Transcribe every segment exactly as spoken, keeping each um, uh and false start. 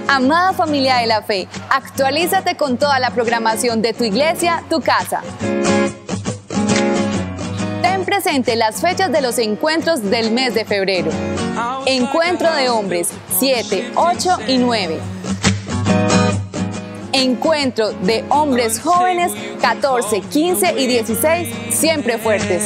Amada familia de la fe, actualízate con toda la programación de tu iglesia, tu casa. Ten presente las fechas de los encuentros del mes de febrero. Encuentro de hombres, siete, ocho y nueve. Encuentro de hombres jóvenes, catorce, quince y dieciséis, siempre fuertes.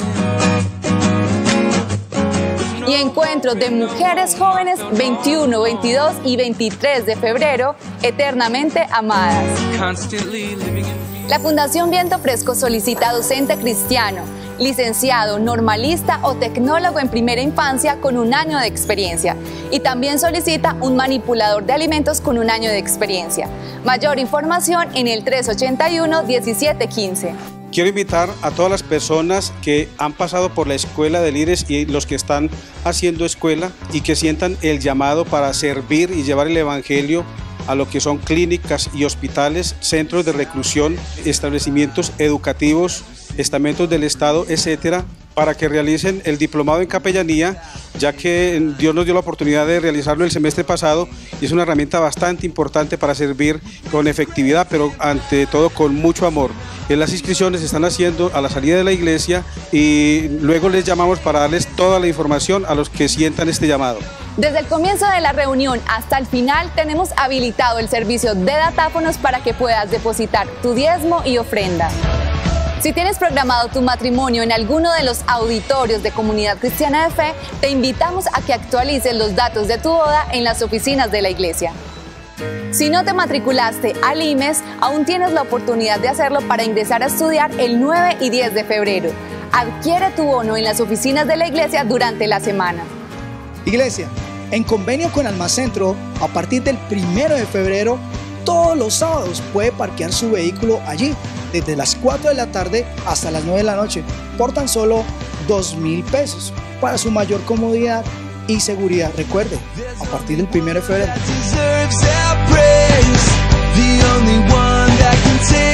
Y encuentros de mujeres jóvenes, veintiuno, veintidós y veintitrés de febrero, eternamente amadas. La Fundación Viento Fresco solicita docente cristiano, licenciado, normalista o tecnólogo en primera infancia con un año de experiencia. Y también solicita un manipulador de alimentos con un año de experiencia. Mayor información en el tres ochenta y uno, diecisiete quince. Quiero invitar a todas las personas que han pasado por la escuela de líderes y los que están haciendo escuela y que sientan el llamado para servir y llevar el evangelio a lo que son clínicas y hospitales, centros de reclusión, establecimientos educativos, estamentos del Estado, etcétera, para que realicen el diplomado en capellanía, ya que Dios nos dio la oportunidad de realizarlo el semestre pasado y es una herramienta bastante importante para servir con efectividad, pero ante todo con mucho amor. Las inscripciones se están haciendo a la salida de la iglesia y luego les llamamos para darles toda la información a los que sientan este llamado. Desde el comienzo de la reunión hasta el final tenemos habilitado el servicio de datáfonos para que puedas depositar tu diezmo y ofrenda. Si tienes programado tu matrimonio en alguno de los auditorios de Comunidad Cristiana de Fe, te invitamos a que actualices los datos de tu boda en las oficinas de la iglesia. Si no te matriculaste al I M E S, aún tienes la oportunidad de hacerlo para ingresar a estudiar el nueve y diez de febrero. Adquiere tu bono en las oficinas de la iglesia durante la semana. Iglesia, en convenio con Almacentro, a partir del primero de febrero, todos los sábados puede parquear su vehículo allí, desde las cuatro de la tarde hasta las nueve de la noche, por tan solo dos mil pesos, para su mayor comodidad y seguridad. Recuerde, a partir del primero de febrero.